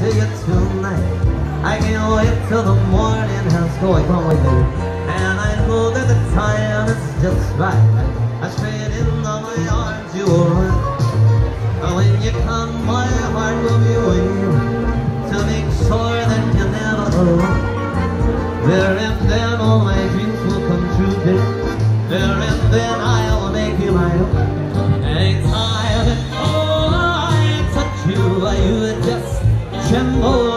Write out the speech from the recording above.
with you tonight. I can't wait till the morning has going. Come on, wait, baby. And I know that the time is just right. I straight in on my arms you will run. And when you come, my heart will be waiting to make sure that you're never alone. There and then all my dreams will come true, babe. There and then I will make you my own. Anytime, oh, I touch you, you just tremble.